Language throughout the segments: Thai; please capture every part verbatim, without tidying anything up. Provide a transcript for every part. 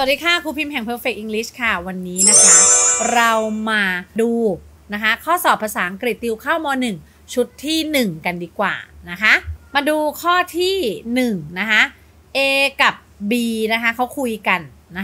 วัสดีค่ะครูพิมพ์แห่ง Perfect English ค่ะวันนี้นะคะเรามาดูนะคะข้อสอบภาษาอังกฤษติวเข้าม หนึ่ง ชุดที่หนึ่งกันดีกว่านะคะมาดูข้อที่หนึ่งนะคะ A กับ B นะคะเขาคุยกันนะคะ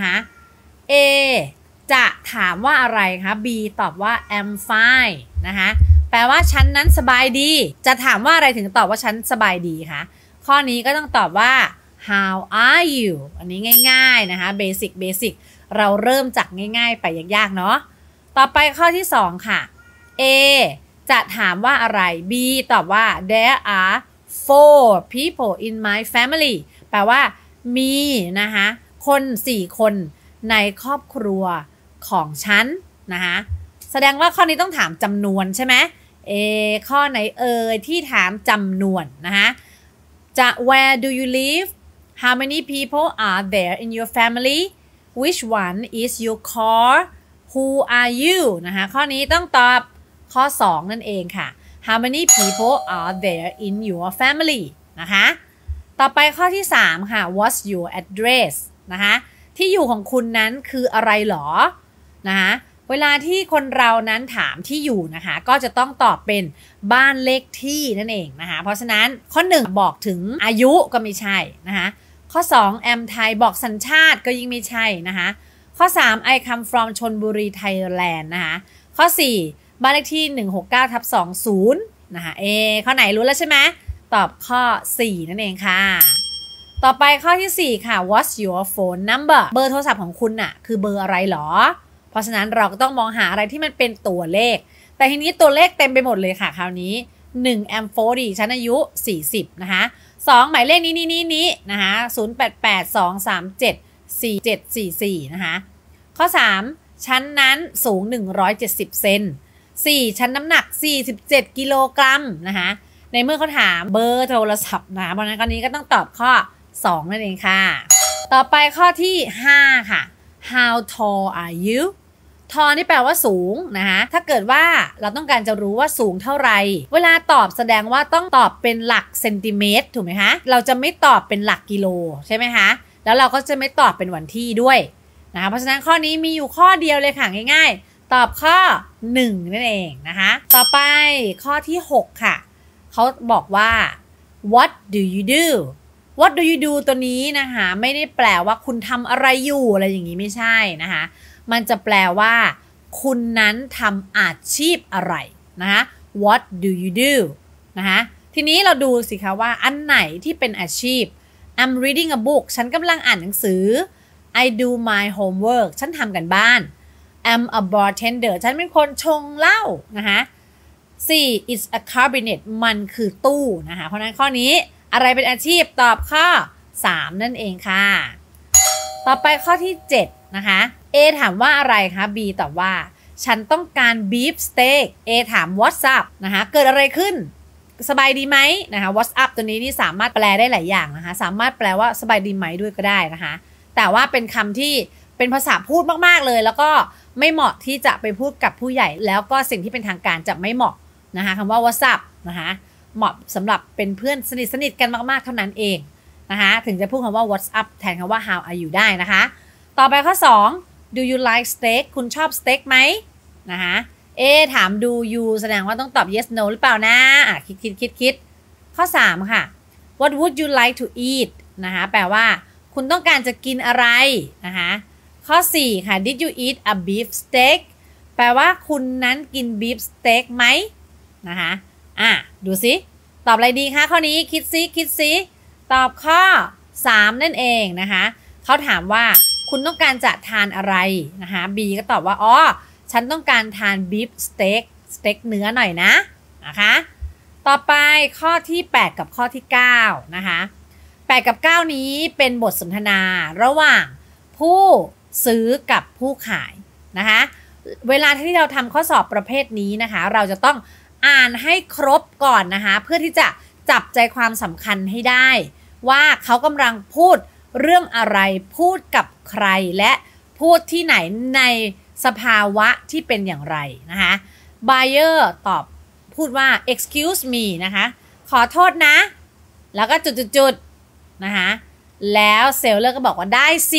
A จะถามว่าอะไรคะ B ตอบว่า I'm fine นะคะแปลว่าฉันนั้นสบายดีจะถามว่าอะไรถึงตอบว่าฉันสบายดีคะข้อนี้ก็ต้องตอบว่าHow are you อันนี้ง่ายๆนะคะ Basic Basic เราเริ่มจากง่ายๆไปยากๆเนาะต่อไปข้อที่สองค่ะ A จะถามว่าอะไร B ตอบว่า There are four people in my family แปลว่ามีนะคะคนสี่คนในครอบครัวของฉันนะคะแสดงว่าข้อนี้ต้องถามจำนวนใช่ไหม A ข้อไหนเอ่ยที่ถามจำนวนนะคะจะ Where do you live How many people are there in your family? Which one is your car? Who are you? นะคะข้อนี้ต้องตอบข้อสองนั่นเองค่ะ How many people are there in your family? นะคะต่อไปข้อที่สามค่ะ What's your address? นะคะที่อยู่ของคุณนั้นคืออะไรหรอนะคะเวลาที่คนเรานั้นถามที่อยู่นะคะก็จะต้องตอบเป็นบ้านเลขที่นั่นเองนะคะเพราะฉะนั้นข้อหนึ่งบอกถึงอายุก็ไม่ใช่นะคะข้อสองแอมไทยบอกสัญชาติก็ยิ่งไม่ใช่นะคะข้อสาม I come from ชลบุรีไทยแลนด์นะคะข้อสี่บ้านเลขที่หนึ่งหกเก้าทับสองสิบนะคะเอข้อไหนรู้แล้วใช่ไหมตอบข้อสี่นั่นเองค่ะต่อไปข้อที่สี่ค่ะ What's your phone number เบอร์โทรศัพท์ของคุณน่ะคือเบอร์อะไรหรอเพราะฉะนั้นเราก็ต้องมองหาอะไรที่มันเป็นตัวเลขแต่ทีนี้ตัวเลขเต็มไปหมดเลยค่ะคราวนี้หนึ่ง I'm forty ฉันอายุสี่สิบนะคะสองหมายเลขนี้นี้นี้นี้นะคะศูนย์ แปด แปด สอง สาม เจ็ด สี่ เจ็ด สี่ สี่นะคะข้อสามฉันนั้นสูงหนึ่งร้อยเจ็ดสิบเซนสี่ฉันน้ำหนักสี่สิบเจ็ดกิโลกรัมนะคะในเมื่อเขาถามเบอร์โทรศัพท์นะเพราะฉะนั้นข้อนี้ก็ต้องตอบข้อสองนั่นเองค่ะต่อไปข้อที่ห้าค่ะ How tall are youทอนี่แปลว่าสูงนะคะถ้าเกิดว่าเราต้องการจะรู้ว่าสูงเท่าไหร่เวลาตอบแสดงว่าต้องตอบเป็นหลักเซนติเมตรถูกไหมคะเราจะไม่ตอบเป็นหลักกิโลใช่ไหมคะแล้วเราก็จะไม่ตอบเป็นวันที่ด้วยนะคะเพราะฉะนั้นข้อนี้มีอยู่ข้อเดียวเลยค่ะง่ายๆตอบข้อหนึ่งนั่นเองนะคะต่อไปข้อที่หกค่ะเขาบอกว่า what do you do what do you do ตัวนี้นะคะไม่ได้แปลว่าคุณทำอะไรอยู่อะไรอย่างนี้ไม่ใช่นะคะมันจะแปลว่าคุณนั้นทำอาชีพอะไรนะคะ What do you do นะคะทีนี้เราดูสิคะว่าอันไหนที่เป็นอาชีพ I'm reading a book ฉันกำลังอ่านหนังสือ I do my homework ฉันทำกันบ้าน I'm a bartender ฉันเป็นคนชงเหล้านะคะสี่ It's a cabinet มันคือตู้นะคะเพราะนั้นข้อนี้อะไรเป็นอาชีพตอบข้อสามนั่นเองค่ะต่อไปข้อที่เจ็ดนะคะ A ถามว่าอะไรคะ B ตอบว่าฉันต้องการ beef steak A ถาม what's up นะคะเกิดอะไรขึ้นสบายดีไหมนะคะ what's up ตัวนี้นี่สามารถแปลได้หลายอย่างนะคะสามารถแปลว่าสบายดีไหมด้วยก็ได้นะคะแต่ว่าเป็นคำที่เป็นภาษาพูดมากๆเลยแล้วก็ไม่เหมาะที่จะไปพูดกับผู้ใหญ่แล้วก็สิ่งที่เป็นทางการจะไม่เหมาะนะคะคำว่า what's up นะคะเหมาะสำหรับเป็นเพื่อนสนิทสนิทกันมากๆเท่านั้นเองนะคะถึงจะพูดคำว่า what's up แทนคำว่า how are you ได้นะคะต่อไปข้อสอง Do you like steak คุณชอบสเต็กไหมนะคะเอถาม Do you แสดงว่าต้องตอบ yes no หรือเปล่านะอ่ะคิดคิดคิดคิดข้อสามค่ะ What would you like to eat นะคะแปลว่าคุณต้องการจะกินอะไรนะคะข้อสี่ค่ะ Did you eat a beef steak แปลว่าคุณนั้นกิน beef steak ไหมนะคะอ่ะดูสิตอบอะไรดีคะข้อนี้คิดซิคิดซิตอบข้อสามนั่นเองนะคะเขาถามว่าคุณต้องการจะทานอะไรนะคะ B ก็ตอบว่าอ๋อฉันต้องการทานบีฟสเต็กสเต็กเนื้อหน่อยนะนะคะต่อไปข้อที่แปดกับข้อที่เก้านะคะแปดกับเก้านี้เป็นบทสนทนาระหว่างผู้ซื้อกับผู้ขายนะคะเวลาที่เราทำข้อสอบประเภทนี้นะคะเราจะต้องอ่านให้ครบก่อนนะคะเพื่อที่จะจับใจความสำคัญให้ได้ว่าเขากำลังพูดเรื่องอะไรพูดกับใครและพูดที่ไหนในสภาวะที่เป็นอย่างไรนะคะ buyer ตอบพูดว่า excuse me นะคะขอโทษนะแล้วก็จุดๆๆนะคะแล้วเซลเลอร์ก็บอกว่าได้สิ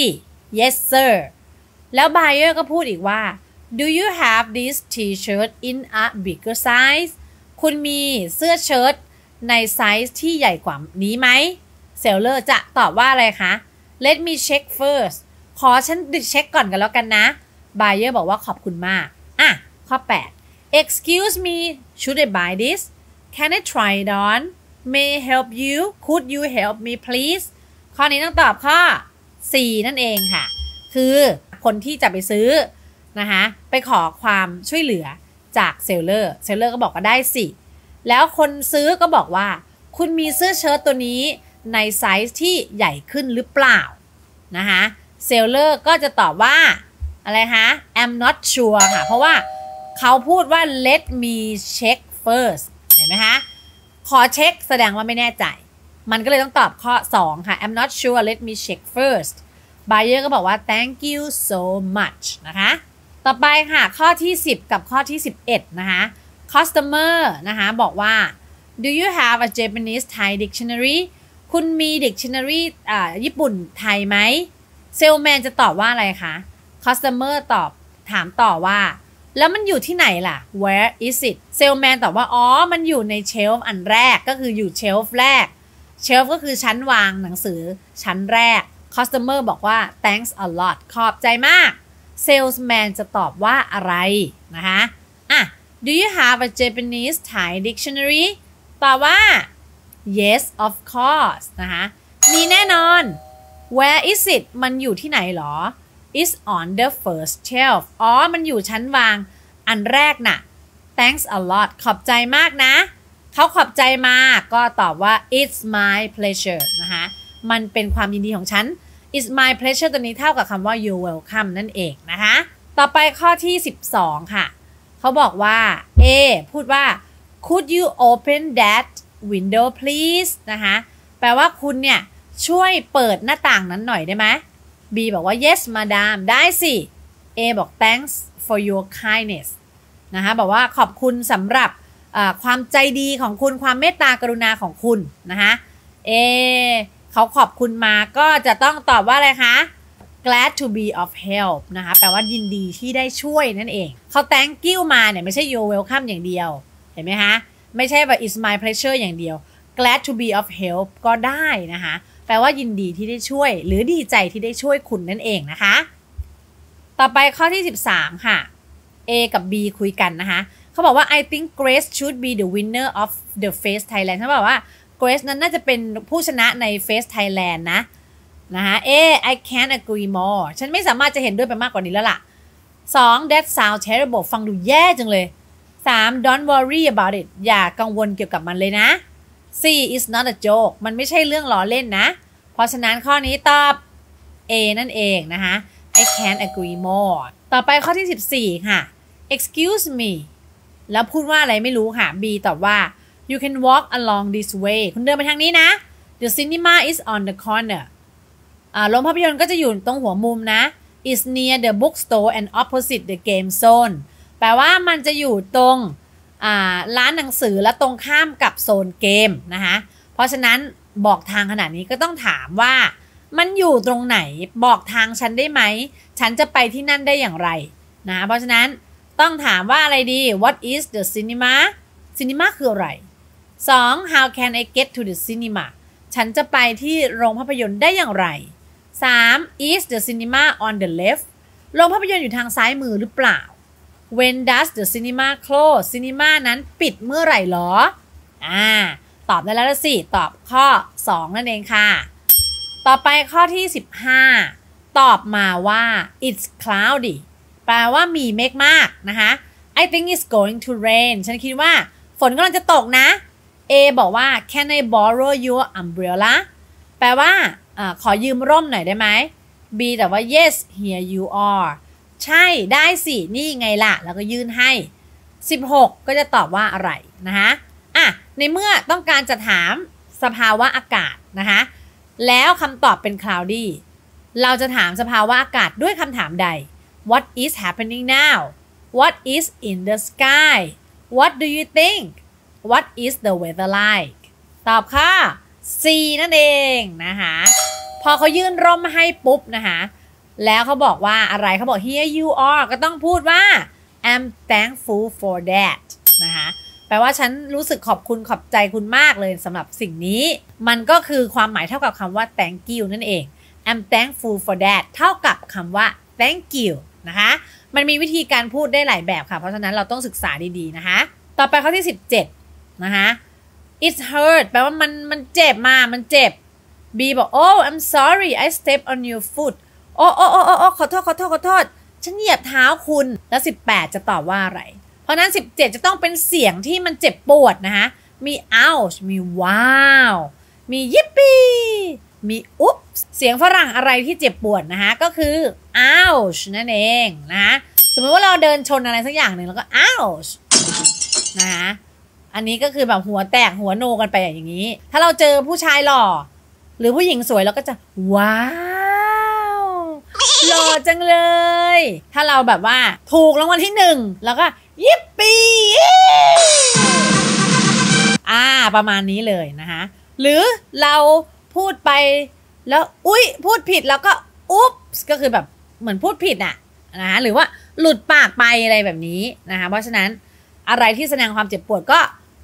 yes sir แล้ว buyer ก็พูดอีกว่า do you have this t-shirt in a bigger size คุณมีเสื้อเชิ้ตในไซส์ที่ใหญ่กว่านี้ไหม seller จะตอบว่าอะไรคะ let me check first ขอฉันเช็คก่อนกันแล้วกันนะ buyer บอกว่าขอบคุณมากอ่ะข้อแปด excuse me should I buy this can I try it on may I help you could you help me please ข้อนี้ต้องตอบข้อสี่นั่นเองค่ะคือคนที่จะไปซื้อนะคะไปขอความช่วยเหลือจากเซลเลอร์เซลเลอร์ก็บอกก็ได้สิแล้วคนซื้อก็บอกว่าคุณมีเสื้อเชิ้ตตัวนี้ในไซส์ที่ใหญ่ขึ้นหรือเปล่านะคะเซลเลอร์ก็จะตอบว่าอะไรคะ I'm not sure ค่ะเพราะว่าเขาพูดว่า let me check first เห็นไหมคะขอเช็คแสดงว่าไม่แน่ใจมันก็เลยต้องตอบข้อสองค่ะ I'm not sure let me check first buyer ก็บอกว่า thank you so much นะคะต่อไปค่ะข้อที่สิบกับข้อที่สิบเอ็ดนะคะ customer นะคะบอกว่า do you have a Japanese Thai dictionary คุณมี dictionary อ่าญี่ปุ่นไทยไหม salesman จะตอบว่าอะไรคะ customer ตอบถามต่อว่าแล้วมันอยู่ที่ไหนล่ะ where is it salesman ตอบว่าอ๋อมันอยู่ในเชลฟ์อันแรกก็คืออยู่เชลฟ์แรกเชลฟ์ก็คือชั้นวางหนังสือชั้นแรก customer บอกว่า thanks a lot ขอบใจมาก salesman จะตอบว่าอะไรนะคะอ่ะ do you have a Japanese Thai dictionary ตอบว่า yes of course นะคะมีแน่นอน where is it มันอยู่ที่ไหนหรอ is on the first shelf อ๋อมันอยู่ชั้นวางอันแรกน่ะ thanks a lot ขอบใจมากนะเขาขอบใจมากก็ตอบว่า it's my pleasure นะคะมันเป็นความยินดีของฉัน it's my pleasure ตัวนี้เท่ากับคำว่า you're welcome นั่นเองนะคะต่อไปข้อที่สิบสองค่ะเขาบอกว่า A พูดว่า could you open that window please นะคะแปลว่าคุณเนี่ยช่วยเปิดหน้าต่างนั้นหน่อยได้ไหม B บอกว่า yes madam ได้สิ A บอก thanks for your kindness นะคะบอกว่าขอบคุณสำหรับความใจดีของคุณความเมตตากรุณาของคุณนะคะเอเขาขอบคุณมาก็จะต้องตอบว่าอะไรคะ glad to be of help นะคะแปลว่ายินดีที่ได้ช่วยนั่นเองเขา thank you มาเนี่ยไม่ใช่ you're welcome อย่างเดียวเห็นไหมคะไม่ใช่แบบ it's my pleasure อย่างเดียว glad to be of help ก็ได้นะคะแปลว่ายินดีที่ได้ช่วยหรือดีใจที่ได้ช่วยคุณนั่นเองนะคะต่อไปข้อที่สิบสามค่ะ A กับ B คุยกันนะคะเขาบอกว่า I think Grace should be the winner of the Face Thailand เขาบอกว่า Grace นั้นน่าจะเป็นผู้ชนะใน Face Thailand นะนะคะ A I can't agree more ฉันไม่สามารถจะเห็นด้วยไปมากกว่านี้แล้วล่ะสอง That sounds terrible ฟังดูแย่จังเลยสาม Don't worry about it อย่ากังวลเกี่ยวกับมันเลยนะสี่ It's not a joke มันไม่ใช่เรื่องล้อเล่นนะเพราะฉะนั้นข้อนี้ตอบ A นั่นเองนะคะ I can't agree more ต่อไปข้อที่สิบสี่ค่ะ Excuse meแล้วพูดว่าอะไรไม่รู้ค่ะ B ตอบว่า you can walk along this way คุณเดินไปทางนี้นะ the cinema is on the corner อ่าโรงภาพยนตร์ก็จะอยู่ตรงหัวมุมนะ is near the bookstore and opposite the game zone แปลว่ามันจะอยู่ตรงอ่าร้านหนังสือและตรงข้ามกับโซนเกมนะคะเพราะฉะนั้นบอกทางขนาดนี้ก็ต้องถามว่ามันอยู่ตรงไหนบอกทางฉันได้ไหมฉันจะไปที่นั่นได้อย่างไรนะเพราะฉะนั้นต้องถามว่าอะไรดี What is the cinema cinema คืออะไรสอง How can I get to the cinema ฉันจะไปที่โรงภาพยนตร์ได้อย่างไรสาม Is the cinema on the left โรงภาพยนตร์อยู่ทางซ้ายมือหรือเปล่า When does the cinema close cinema นั้นปิดเมื่อไหร่หรออ่าตอบได้แล้วสิตอบข้อสองนั่นเองค่ะต่อไปข้อที่สิบห้าตอบมาว่า It's cloudyแปลว่ามีเมฆมากนะคะ I think it's going to rain ฉันคิดว่าฝนกำลังจะตกนะ A บอกว่า Can I borrow your umbrella แปลว่าอขอยืมร่มหน่อยได้ไหม B แต่ว่า Yes here you are ใช่ได้สินี่ไงล่ะแล้วก็ยื่นให้สิบหกก็จะตอบว่าอะไรนะคะอ่ะในเมื่อต้องการจะถามสภาวะอากาศนะคะแล้วคำตอบเป็น cloudy เราจะถามสภาวะอากาศด้วยคำถามใดWhat is happening now? What is in the sky? What do you think? What is the weather like? ตอบค่ะ C นั่นเองนะคะพอเขายื่นร่มให้ปุ๊บนะคะแล้วเขาบอกว่าอะไรเขาบอก here you are ก็ต้องพูดว่า I'm thankful for that นะคะแปลว่าฉันรู้สึกขอบคุณขอบใจคุณมากเลยสำหรับสิ่งนี้มันก็คือความหมายเท่ากับคำว่า thank you นั่นเอง I'm thankful for that เท่ากับคำว่า thank you นะคะมันมีวิธีการพูดได้หลายแบบค่ะเพราะฉะนั้นเราต้องศึกษาดีๆนะคะต่อไปข้อที่สิบเจ็ดนะคะ It's hurt แปลว่ามันมันเจ็บมามันเจ็บ B บอก Oh I'm sorry I stepped on your foot โอ้โอ้โอ้โอ้ขอโทษขอโทษขอโทษฉันเหยียบเท้าคุณแล้วสิบแปดจะตอบว่าอะไรเพราะนั้นสิบเจ็ดจะต้องเป็นเสียงที่มันเจ็บปวดนะคะมี ouch มีว้าวมียิปปี้มีอุ๊บเสียงฝรั่งอะไรที่เจ็บปวดนะคะก็คือ ouch นั่นเองนะคะสมมติว่าเราเดินชนอะไรสักอย่างหนึ่งแล้วก็ ouch นะคะอันนี้ก็คือแบบหัวแตกหัวโนกันไปอย่างนี้ถ้าเราเจอผู้ชายหล่อหรือผู้หญิงสวยเราก็จะว้าวหล่อจังเลยถ้าเราแบบว่าถูกรางวัลที่หนึ่งแล้วก็ยิปปี้อ่าประมาณนี้เลยนะคะหรือเราพูดไปแล้วอุ๊ยพูดผิดแล้วก็อุ๊บก็คือแบบเหมือนพูดผิดอ่ะนะคะหรือว่าหลุดปากไปอะไรแบบนี้นะคะเพราะฉะนั้นอะไรที่แสดงความเจ็บปวดก็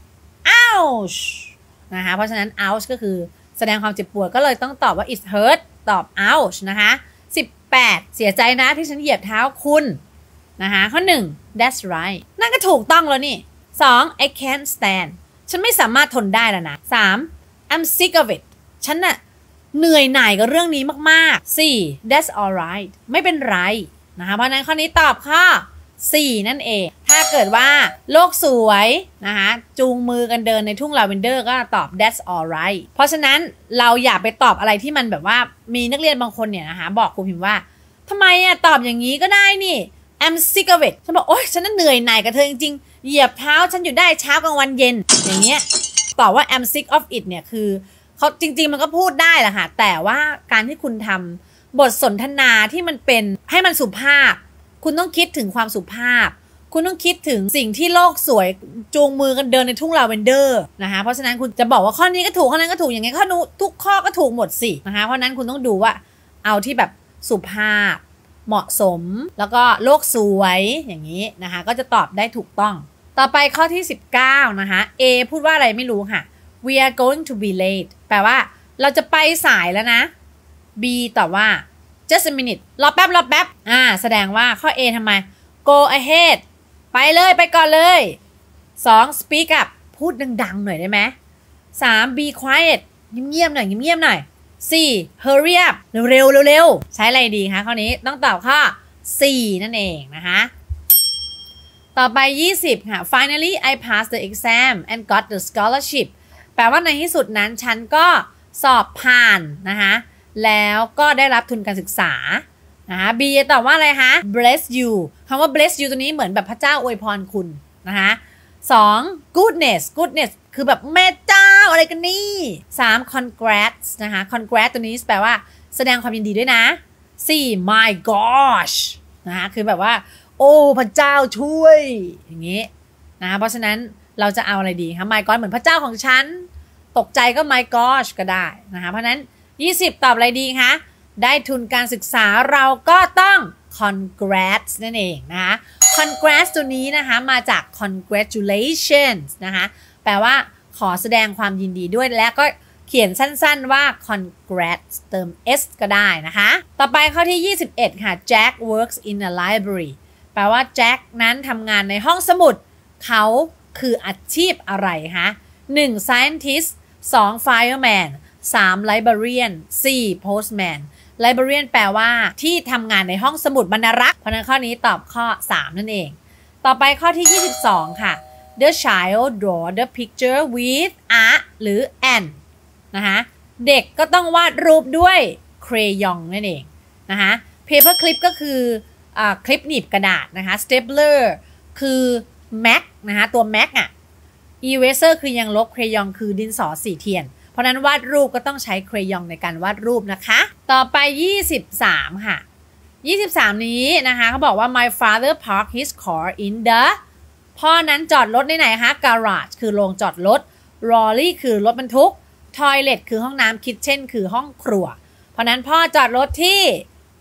ouch นะคะเพราะฉะนั้น ouch ก็คือแสดงความเจ็บปวดก็เลยต้องตอบว่า it hurt ตอบ ouch นะคะสิบแปดเสียใจนะที่ฉันเหยียบเท้าคุณนะคะข้อหนึ่ง that's right นั่นก็ถูกต้องแล้วนี่สอง I can't stand ฉันไม่สามารถทนได้แล้วนะสาม I'm sick of it ฉันน่ะเหนื่อยหน่ายกับเรื่องนี้มากๆสี่ that's alright ไม่เป็นไรนะคะเพราะนั้นข้อนี้ตอบข้อสี่นั่นเองถ้าเกิดว่าโลกสวยนะคะจูงมือกันเดินในทุ่งลาเวนเดอร์ก็ตอบ that's alright เพราะฉะนั้นเราอย่าไปตอบอะไรที่มันแบบว่ามีนักเรียนบางคนเนี่ยนะคะบอกครูพิมพ์ว่าทำไมอะตอบอย่างนี้ก็ได้นี่ I'm sick of it ฉันบอกโอ๊ยฉันน่ะเหนื่อยหน่ายกับเธอจริงๆเหยียบเท้าฉันอยู่ได้เช้ากลางวันเย็นอย่างเงี้ยตอบว่า I'm sick of it เนี่ยคือเขาจริงๆมันก็พูดได้แหละค่ะแต่ว่าการที่คุณทำบทสนทนาที่มันเป็นให้มันสุภาพคุณต้องคิดถึงความสุภาพคุณต้องคิดถึงสิ่งที่โลกสวยจูงมือกันเดินในทุ่งลาเวนเดอร์นะคะเพราะฉะนั้นคุณจะบอกว่าข้อนี้ก็ถูกข้อนั้นก็ถูกอย่างไงข้อนู้ทุกข้อก็ถูกหมดสินะคะเพราะนั้นคุณต้องดูว่าเอาที่แบบสุภาพเหมาะสมแล้วก็โลกสวยอย่างนี้นะคะก็จะตอบได้ถูกต้องต่อไปข้อที่สิบเก้านะคะ A พูดว่าอะไรไม่รู้ค่ะ we are going to be late แปลว่าเราจะไปสายแล้วนะ B ตอบว่า just a minute รอแป๊บรอแป๊บอ่าแสดงว่าข้อ A ทำไม go ahead ไปเลยไปก่อนเลยสอง speak up พูดดังๆหน่อยได้ไหมสาม be quiet เงียบๆหน่อยเงียบๆหน่อยสี่ hurry up เร็วๆเร็วๆใช้อะไรดีคะข้อนี้ต้องตอบข้อสี่นั่นเองนะคะต่อไปยี่สิบค่ะ finally I passed the exam and got the scholarship แปลว่าในที่สุดนั้นฉันก็สอบผ่านนะคะแล้วก็ได้รับทุนการศึกษานะคะ B ตอบว่าอะไรคะ bless you คำว่า bless you ตัวนี้เหมือนแบบพระเจ้าอวยพรคุณนะคะสอง goodness goodness คือแบบแม่เจ้าอะไรกันนี่สาม congrats นะคะ congrats ตัวนี้แปลว่าแสดงความยินดีด้วยนะสี่ my gosh นะคะคือแบบว่าโอ้พระเจ้าช่วยอย่างนี้นะคะเพราะฉะนั้นเราจะเอาอะไรดีคะ my god เหมือนพระเจ้าของฉันตกใจก็ my gosh ก็ได้นะคะเพราะนั้นยี่สิบตอบอะไรดีคะได้ทุนการศึกษาเราก็ต้อง congrats นั่นเองนะคะ congrats ตัวนี้นะคะมาจาก congratulations นะคะแปลว่าขอแสดงความยินดีด้วยและก็เขียนสั้นๆว่า congrats เติม s ก็ได้นะคะต่อไปข้อที่ยี่สิบเอ็ดค่ะ Jack works in a library แปลว่า Jack นั้นทำงานในห้องสมุดเขาคืออาชีพอะไรคะหนึ่ง scientist สอง firemanสาม librarian สี่ postman librarian แปลว่าที่ทำงานในห้องสมุดบรรณารักษ์เพราะนั้นข้อนี้ตอบข้อสามนั่นเองต่อไปข้อที่ยี่สิบสองค่ะ the child draw the picture with a หรือ an นะคะเด็กก็ต้องวาดรูปด้วย crayon นั่นเองนะคะ paper clip ก็คืออคลิปหนีบกระดาษนะคะ stapler คือ mac นะคะตัว mac อ่ะ eraser คือยังลบ crayon คือดินสอสีเทียนเพราะนั้นวาดรูปก็ต้องใช้เครยองในการวาดรูปนะคะต่อไปยี่สิบสามค่ะยี่สิบสามนี้นะคะเขาบอกว่า my father parked his car in the พ่อนั้นจอดรถในไหนคะ garage คือโรงจอดรถ trolley คือรถบรรทุก toilet คือห้องน้ำ kitchen คือห้องครัวเพราะนั้นพ่อจอดรถที่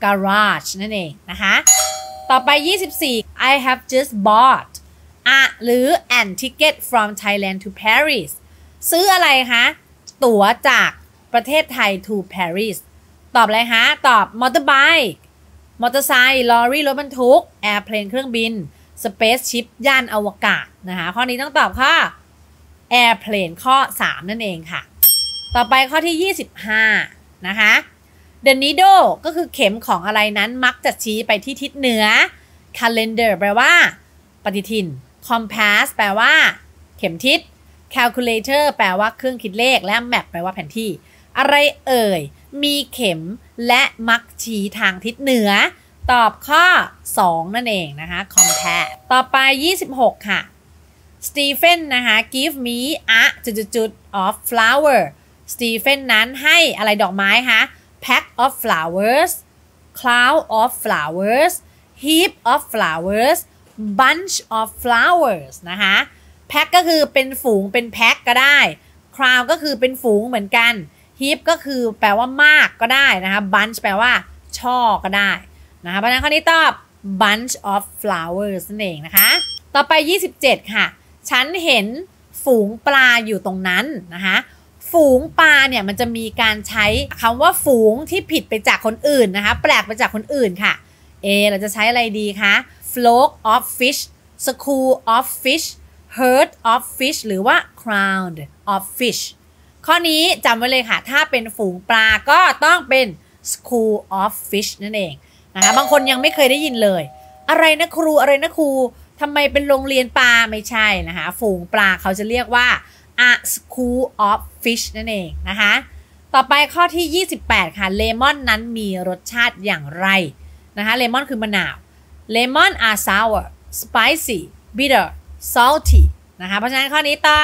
garage นั่นเองนะคะต่อไปยี่สิบสี่ I have just bought a หรือ an ticket from Thailand to Paris ซื้ออะไรคะตั๋วจากประเทศไทย to Paris ตอบอะไรคะตอบ motorbike มอเตอร์ไซค์ลอรี่รถบรรทุก airplane เครื่องบิน spaceship ยานอวกาศนะคะข้อนี้ต้องตอบข้อ airplane ข้อสามนั่นเองค่ะต่อไปข้อที่ยี่สิบห้านะคะ The needle ก็คือเข็มของอะไรนั้นมักจะชี้ไปที่ทิศเหนือ calendar แปลว่าปฏิทิน compass แปลว่าเข็มทิศ calculator แปลว่าเครื่องคิดเลขและ map แปลว่าแผนที่อะไรเอ่ยมีเข็มและมักชี้ทางทิศเหนือตอบข้อสองนั่นเองนะคะ compass ต่อไปยี่สิบหกค่ะ Stephen นะคะ give me a จุดๆ of flower Stephen นั้นให้อะไรดอกไม้คะ pack of flowers cloud of flowers heap of flowers bunch of flowers นะคะ pack ก็คือเป็นฝูงเป็นแพ็คก็ได้ crowd ก็คือเป็นฝูงเหมือนกัน heap ก็คือแปลว่ามากก็ได้นะคะ bunch แปลว่าช่อก็ได้นะคะเพราะฉะนั้นข้อนี้ตอบ bunch of flowers นั่นเองนะคะต่อไปยี่สิบเจ็ดค่ะฉันเห็นฝูงปลาอยู่ตรงนั้นนะคะฝูงปลาเนี่ยมันจะมีการใช้คำว่าฝูงที่ผิดไปจากคนอื่นนะคะแปลกไปจากคนอื่นค่ะเอเราจะใช้อะไรดีคะ flock of fish school of fish herd of fish หรือว่า crowd of fish ข้อนี้จำไว้เลยค่ะถ้าเป็นฝูงปลาก็ต้องเป็น school of fish นั่นเองนะคะบางคนยังไม่เคยได้ยินเลยอะไรนะครูอะไรนะครูทำไมเป็นโรงเรียนปลาไม่ใช่นะคะฝูงปลาเขาจะเรียกว่า a school of fish นั่นเองนะคะต่อไปข้อที่ยี่สิบแปดค่ะเลมอนนั้นมีรสชาติอย่างไรนะคะเลมอนคือมะนาว lemon are sour spicy bitter salty นะคะเพราะฉะนั้นข้อนี้ตอบ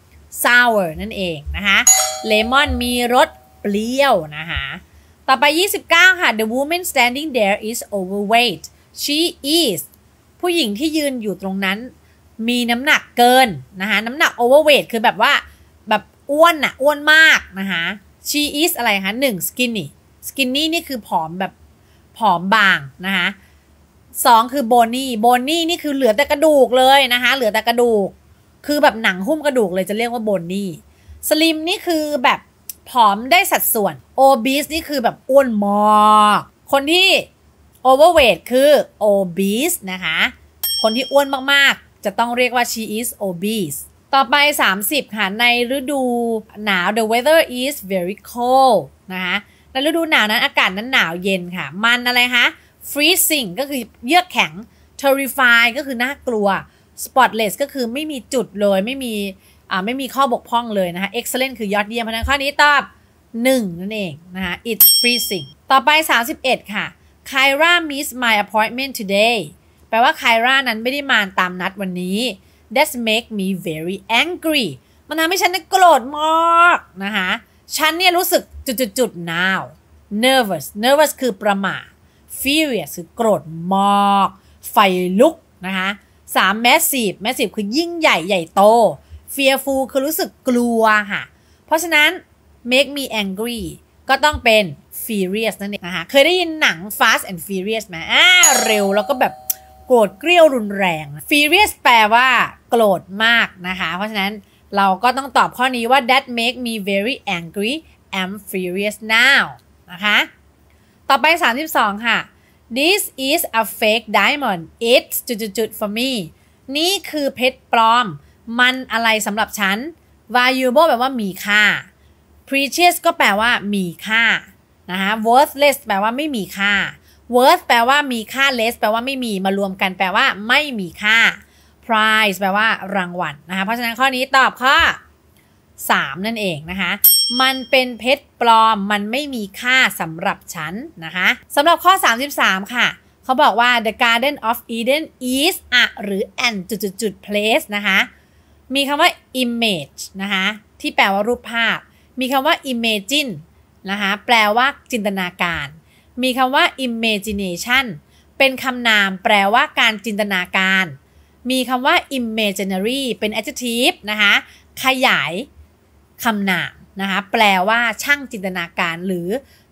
sour นั่นเองนะคะเลมอนมีรสเปรี้ยวนะคะต่อไปยี่สิบเก้าค่ะ the woman standing there is overweight she is ผู้หญิงที่ยืนอยู่ตรงนั้นมีน้ำหนักเกินนะคะน้ำหนัก overweight คือแบบว่าแบบอ้วนน่ะอ้วนมากนะคะ she is อะไรคะหนึ่ง skinny skinny นี่คือผอมแบบผอมบางนะคะสองคือ bony bony นี่คือเหลือแต่กระดูกเลยนะคะเหลือแต่กระดูกคือแบบหนังหุ้มกระดูกเลยจะเรียกว่า bony slim นี่คือแบบผอมได้สัดส่วน obese นี่คือแบบอ้วนมากคนที่ overweight คือ obese นะคะคนที่อ้วนมากๆจะต้องเรียกว่า she is obese ต่อไปสามสิบค่ะในฤดูหนาว the weather is very cold นะคะในฤดูหนาวนั้นอากาศนั้นหนาวเย็นค่ะมันอะไรคะ freezing ก็คือเยือกแข็ง terrify ก็คือน่ากลัว spotless ก็คือไม่มีจุดเลยไม่มีอ่าไม่มีข้อบกพร่องเลยนะคะ excellent คือยอดเยี่ยมเพราะฉะนั้นข้อนี้ตอบหนึ่งนั่นเองนะคะ it's freezing ต่อไปสามสิบเอ็ดค่ะ Kyra missed my appointment today แปลว่า Kyra นั้นไม่ได้มาตามนัดวันนี้ that make me very angry มันทำให้ฉันโกรธมากนะคะฉันเนี่ยรู้สึกจุดๆ now nervous nervous คือประหม่า furious คือโกรธมากไฟลุกนะคะสาม massive massive คือยิ่งใหญ่ใหญ่โต fearful คือรู้สึกกลัวค่ะเพราะฉะนั้น make me angry ก็ต้องเป็น furious นั่นเองนะคะเคยได้ยินหนัง Fast and Furious ไหมอ่าเร็วแล้วก็แบบโกรธเกรี้ยวรุนแรง furious แปลว่าโกรธมากนะคะเพราะฉะนั้นเราก็ต้องตอบข้อนี้ว่า that make me very angry I'm furious now นะคะต่อไปสามสิบสองค่ะ this is a fake diamond it's จุดๆ for me นี่คือเพชรปลอมมันอะไรสำหรับฉัน valuable แปลว่ามีค่า precious ก็แปลว่ามีค่านะคะ worthless แปลว่าไม่มีค่า worth แปลว่ามีค่า less แปลว่าไม่มีมารวมกันแปลว่าไม่มีค่า prize แปลว่ารางวัลนะคะเพราะฉะนั้นข้อนี้ตอบข้อสามนั่นเองนะคะมันเป็นเพชรปลอมมันไม่มีค่าสำหรับฉันนะคะสำหรับข้อสามสิบสามค่ะเขาบอกว่า the garden of Eden is a หรือ an จุดๆ place นะคะมีคำว่า image นะคะที่แปลว่ารูปภาพมีคำว่า imagine นะคะแปลว่าจินตนาการมีคำว่า imagination เป็นคำนามแปลว่าการจินตนาการมีคำว่า imaginary เป็น adjective นะคะขยายคำนามนะคะแปลว่าช่างจินตนาการหรือ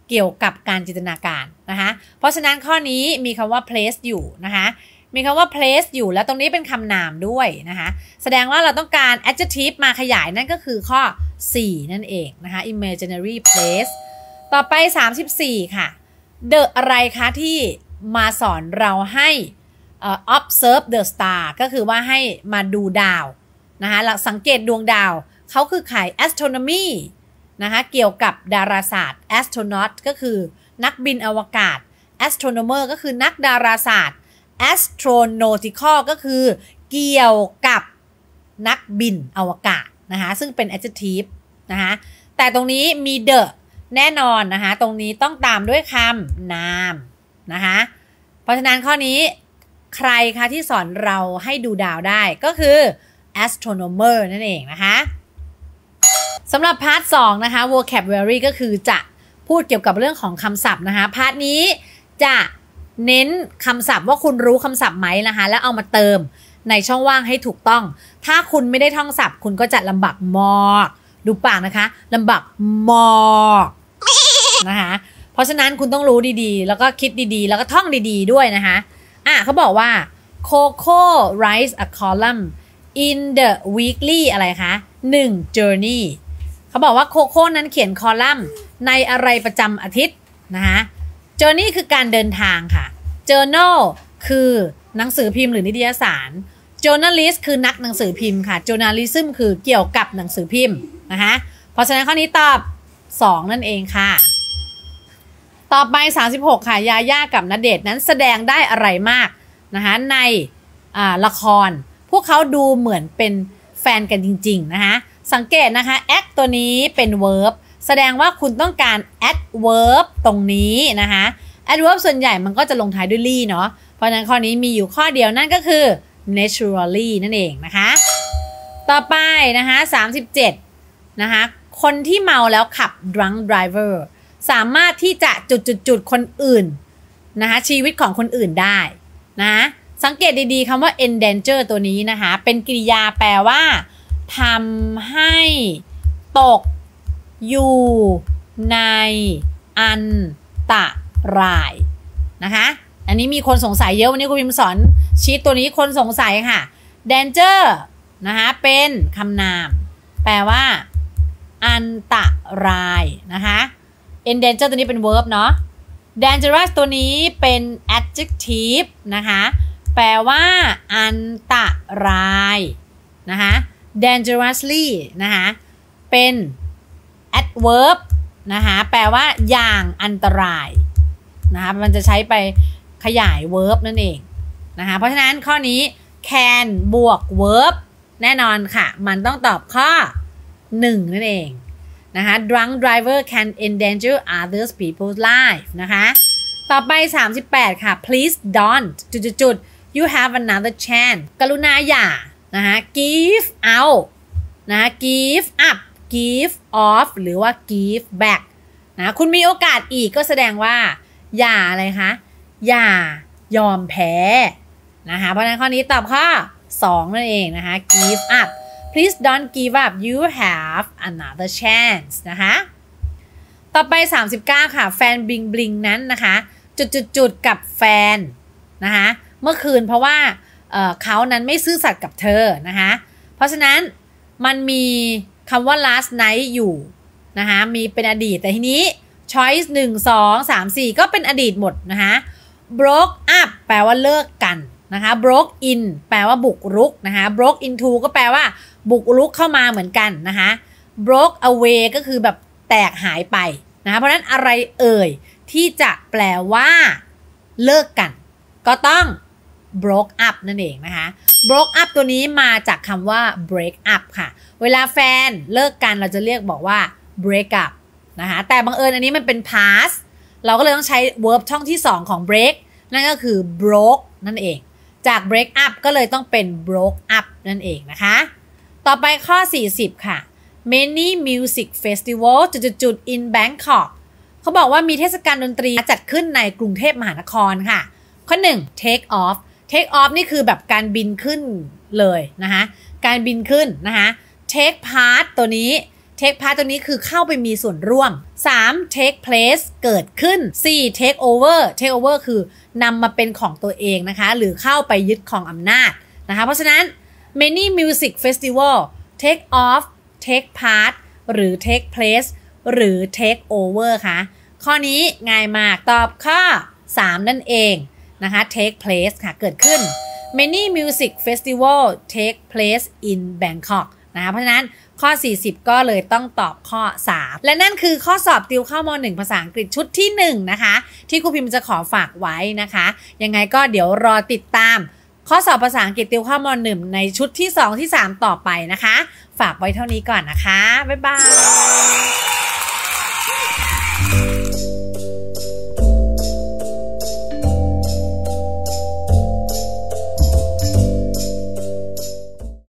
เกี่ยวกับการจินตนาการนะคะเพราะฉะนั้นข้อนี้มีคำว่า place อยู่นะคะมีคำว่า place อยู่แล้วตรงนี้เป็นคำนามด้วยนะคะแสดงว่าเราต้องการ adjective มาขยายนั่นก็คือข้อสี่นั่นเองนะคะ imaginary place ต่อไปสามสิบสี่ค่ะ the อะไรคะที่มาสอนเราให้ uh, observe the star ก็คือว่าให้มาดูดาวนะคะหลักสังเกตดวงดาวเขาคือขาย astronomy นะคะเกี่ยวกับดาราศาสตร์ astronaut ก็คือนักบินอวกาศ astronomer ก็คือนักดาราศาสตร์ astronautical ก็คือเกี่ยวกับนักบินอวกาศนะคะซึ่งเป็น adjective นะคะแต่ตรงนี้มี the แน่นอนนะคะตรงนี้ต้องตามด้วยคำนามนะคะเพราะฉะนั้นข้อนี้ใครคะที่สอนเราให้ดูดาวได้ก็คือ astronomer นั่นเองนะคะสำหรับพาร์ทสองนะคะ vocabulary ก็คือจะพูดเกี่ยวกับเรื่องของคำศัพท์นะคะพาร์ทนี้จะเน้นคำศัพท์ว่าคุณรู้คำศัพท์ไหมนะคะแล้วเอามาเติมในช่องว่างให้ถูกต้องถ้าคุณไม่ได้ท่องศัพท์คุณก็จะลำบากมากดูปากนะคะลำบากมากนะคะเพราะฉะนั้นคุณต้องรู้ดีๆแล้วก็คิดดีๆแล้วก็ท่องดีๆด้วยนะคะอ่ะเขาบอกว่า Coco writes a column in the weekly อะไรคะหนึ่ง journey เขาบอกว่าโคโค่นั้นเขียนคอลัมน์ในอะไรประจำอาทิตย์นะคะ journey คือการเดินทางค่ะ journal คือหนังสือพิมพ์หรือนิตยสาร journalist คือนักหนังสือพิมพ์ค่ะ journalism คือเกี่ยวกับหนังสือพิมพ์นะคะเพราะฉะนั้นข้อนี้ตอบสองนั่นเองค่ะต่อไปสามสิบหกค่ะยาย่ากับณเดชน์นั้นแสดงได้อะไรมากนะคะในละครพวกเขาดูเหมือนเป็นแฟนกันจริงๆนะคะสังเกตนะคะ act ตัวนี้เป็น verb แสดงว่าคุณต้องการ adverb ตรงนี้นะคะ adverb ส่วนใหญ่มันก็จะลงท้ายด้วย ly เนาะเพราะฉะนั้นข้อนี้มีอยู่ข้อเดียวนั่นก็คือ naturally นั่นเองนะคะต่อไปนะคะสามสิบเจ็ดนะคะคนที่เมาแล้วขับ drunk driver สามารถที่จะจุดๆๆคนอื่นนะคะชีวิตของคนอื่นได้นะสังเกตดีๆคำว่า endanger ตัวนี้นะคะเป็นกริยาแปลว่าทำให้ตกอยู่ในอันตรายนะคะอันนี้มีคนสงสัยเยอะวันนี้คุณพิมพ์สอนชีทตัวนี้คนสงสัยค่ะ danger นะคะเป็นคำนามแปลว่าอันตรายนะคะ endanger ตัวนี้เป็น verb เนาะ dangerous ตัวนี้เป็น adjective นะคะแปลว่าอันตรายนะคะ dangerously นะคะเป็น adverb นะคะแปลว่าอย่างอันตรายนะคะมันจะใช้ไปขยาย verb นั่นเองนะคะเพราะฉะนั้นข้อนี้ can บวก verb แน่นอนค่ะมันต้องตอบข้อหนึ่งนั่นเองนะคะ drunk driver can endanger others people's life นะคะต่อไปสามสิบแปดค่ะ please don't จุดๆ you have another chance กรุณาอย่านะคะ give out นะคะ give up give off หรือว่า give back นะคุณมีโอกาสอีกก็แสดงว่าอย่าอะไรคะอย่ายอมแพ้นะคะเพราะฉะนั้นข้อนี้ตอบข้อสองนั่นเองนะคะ give up please don't give up you have another chance นะคะต่อไปสามสิบเก้าค่ะแฟนบลิงบลิงนั้นนะคะจุดๆๆกับแฟนนะคะเมื่อคืนเพราะว่า เอ่อ เขานั้นไม่ซื่อสัตย์กับเธอนะคะเพราะฉะนั้นมันมีคำว่า last night อยู่นะคะมีเป็นอดีตแต่ทีนี้ choice หนึ่ง สอง สาม สี่ก็เป็นอดีตหมดนะคะ broke up แปลว่าเลิกกันนะคะ broke in แปลว่าบุกรุกนะคะ broke into ก็แปลว่าบุกรุกเข้ามาเหมือนกันนะคะ broke away ก็คือแบบแตกหายไปนะคะเพราะฉะนั้นอะไรเอ่ยที่จะแปลว่าเลิกกันก็ต้อง broke up นั่นเองนะคะ broke up ตัวนี้มาจากคำว่า break up ค่ะเวลาแฟนเลิกกันเราจะเรียกบอกว่า break up นะคะแต่บังเอิญอันนี้มันเป็น past เราก็เลยต้องใช้ verb ช่องที่สองของ break นั่นก็คือ broke นั่นเองจาก break up ก็เลยต้องเป็น broke up นั่นเองนะคะต่อไปข้อสี่สิบค่ะ many music festival จุดๆ in Bangkok เขาบอกว่ามีเทศกาลดนตรีจัดขึ้นในกรุงเทพมหานครค่ะข้อหนึ่ง take off take off นี่คือแบบการบินขึ้นเลยนะคะการบินขึ้นนะคะ take part ตัวนี้ take part ตัวนี้คือเข้าไปมีส่วนร่วม สาม take place เกิดขึ้น สี่ take over take over คือนำมาเป็นของตัวเองนะคะหรือเข้าไปยึดครองอำนาจนะคะเพราะฉะนั้น many music festival take off take part หรือ take place หรือ take over ค่ะข้อนี้ง่ายมากตอบข้อสามนั่นเองนะคะ take place ค่ะเกิดขึ้น many music festival take place in Bangkok นะคะเพราะฉะนั้นข้อสี่สิบก็เลยต้องตอบข้อสามและนั่นคือข้อสอบติวเข้าม หนึ่ง ภาษาอังกฤษชุดที่หนึ่งนะคะที่ครูพิมพ์จะขอฝากไว้นะคะยังไงก็เดี๋ยวรอติดตามข้อสอบภาษาอังกฤษติวเข้าม หนึ่ง ในชุดที่สองที่สามต่อไปนะคะฝากไว้เท่านี้ก่อนนะคะบ๊ายบาย